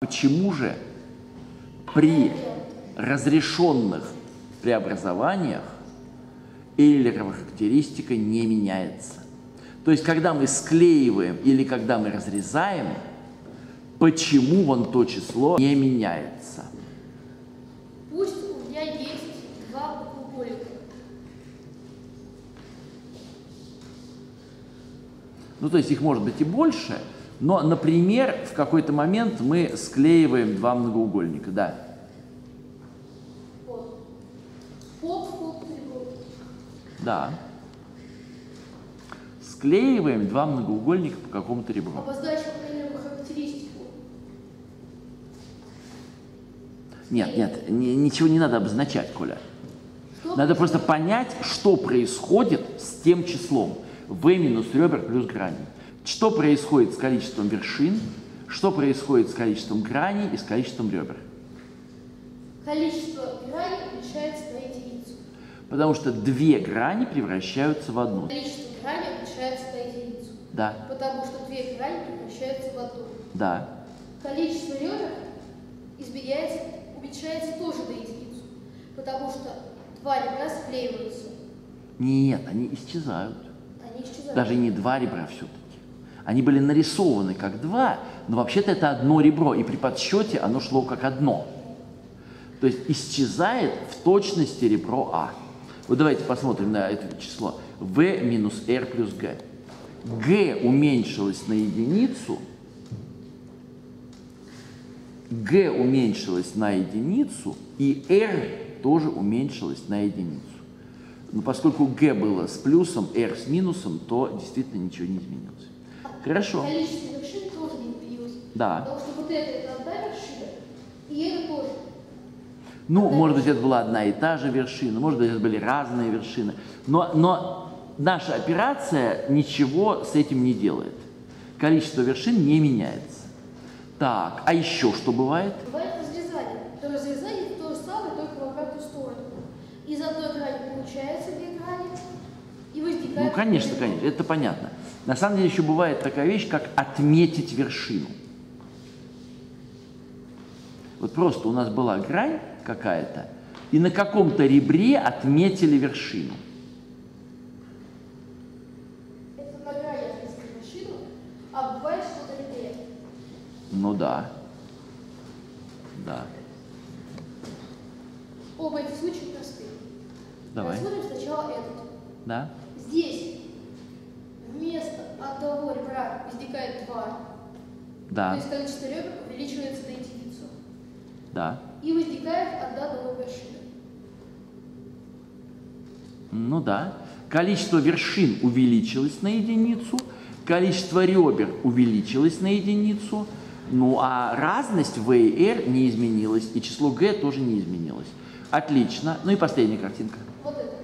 Почему же при разрешенных преобразованиях Эйлерова характеристика не меняется? То есть, когда мы склеиваем или когда мы разрезаем, почему вон то число не меняется? Пусть у меня есть два треугольника. Ну, то есть их может быть и больше, но, например, в какой-то момент мы склеиваем два многоугольника, да. Вот. Поп, треугольник. Да. Склеиваем два многоугольника по какому-то ребру. Обозначим Эйлерову характеристику. Нет, ничего не надо обозначать, Коля. Что? Надо просто понять, что происходит с тем числом v минус ребер плюс грани. Что происходит с количеством вершин, что происходит с количеством граней и с количеством ребер. Количество граней уменьшается на единицу. Потому что две грани превращаются в одну. Количество граней уменьшается на единицу. Да, Потому что две грани превращаются в одну. да. Количество ребер уменьшается тоже на единицу. Потому что два ребра склеиваются. Нет, они исчезают. Они исчезают. Даже не два ребра все-таки. Они были нарисованы как два, но вообще-то это одно ребро, и при подсчете оно шло как одно. То есть исчезает в точности ребро А. Вот давайте посмотрим на это число. v минус r плюс g. g уменьшилось на единицу. g уменьшилось на единицу, и r тоже уменьшилось на единицу. Но поскольку g было с плюсом, r с минусом, то действительно ничего не изменилось. Хорошо. Количество вершин тоже не изменилось. Да. Потому что вот это одна вершина, и это тоже. Ну, может быть, это была одна и та же вершина, может быть, это были разные вершины. Но наша операция ничего с этим не делает. Количество вершин не меняется. Так, а еще что бывает? Бывает разрезание. То разрезание то же самое, только в обратную сторону. Из одной грани получается две грани, и возникает... Ну, конечно, это понятно. На самом деле еще бывает такая вещь, как отметить вершину. Вот просто у нас была грань какая-то, и на каком-то ребре отметили вершину. Это на грани отметили вершину, а бывает что на ребре. Ну да. Да. Оба эти случая простые. Давай. Рассмотрим сначала этот. Да. Здесь вместо одного ребра возникает два. То Да. есть количество ребер увеличивается на единицу. Да. И возникает одна новая вершина. Ну да. Количество вершин увеличилось на единицу, количество ребер увеличилось на единицу, ну а разность v и r не изменилась, и число g тоже не изменилось. Отлично. Ну и последняя картинка. Вот это.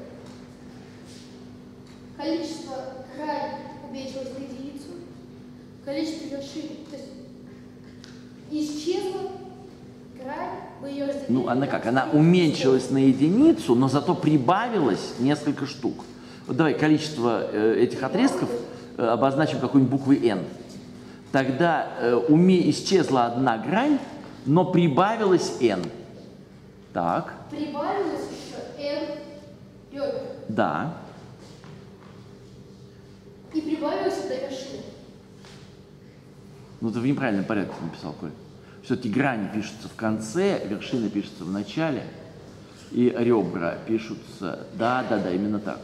Количество граней уменьшилось на единицу, количество вершин, то есть исчезла грань, мы ее разделили. Ну, она как? Она уменьшилась на единицу, но зато прибавилось несколько штук. Вот давай количество этих отрезков обозначим какой-нибудь буквой n. Тогда исчезла одна грань, но прибавилось n. Так. Прибавилось еще n ребер. Да. И прибавилась одна вершина. Ну, ты в неправильном порядке написал, Коль. Все-таки грани пишутся в конце, вершины пишутся в начале, и ребра пишутся... Да, именно так.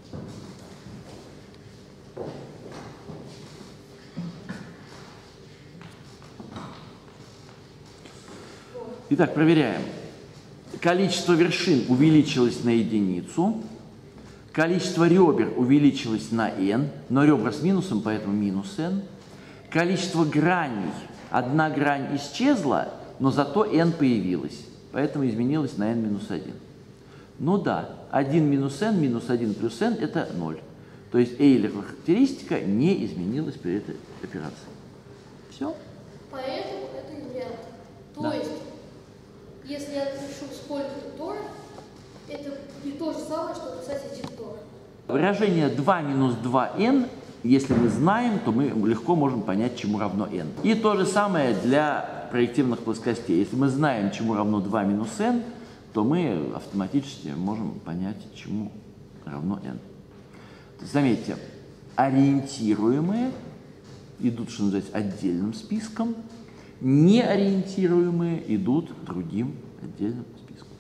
Итак, проверяем. Количество вершин увеличилось на единицу, количество ребер увеличилось на n, но ребра с минусом, поэтому минус n. Количество граней, одна грань исчезла, но зато n появилась, поэтому изменилось на n минус 1. Ну да, 1 минус n плюс n – это 0. То есть Эйлерова характеристика не изменилась при этой операции. Все? Поэтому это инвариант. То Да. есть, если я напишу сколько тор, это не то же самое, что написать 1 тор. Выражение 2 минус 2n, если мы знаем, то мы легко можем понять, чему равно n. И то же самое для проективных плоскостей. Если мы знаем, чему равно 2 минус n, то мы автоматически можем понять, чему равно n. Заметьте, ориентируемые идут, что называется, отдельным списком, неориентируемые идут другим отдельным списком.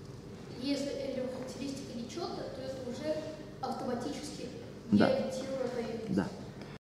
Если эта характеристика нечетная, то это уже автоматически Да. неориентируемая